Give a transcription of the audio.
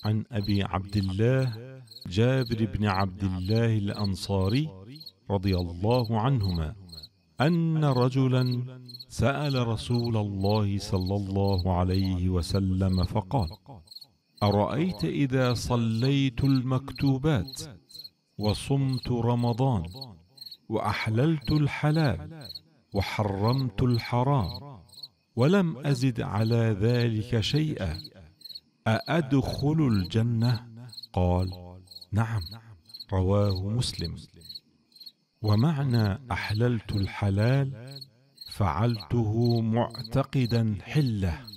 عن أبي عبد الله جابر بن عبد الله الأنصاري رضي الله عنهما أن رجلا سأل رسول الله صلى الله عليه وسلم فقال: أرأيت إذا صليت المكتوبات وصمت رمضان وأحللت الحلال وحرمت الحرام ولم أزد على ذلك شيئا أأدخل الجنة؟ قال: نعم. رواه مسلم. ومعنى أحللت الحلال: فعلته معتقدا حله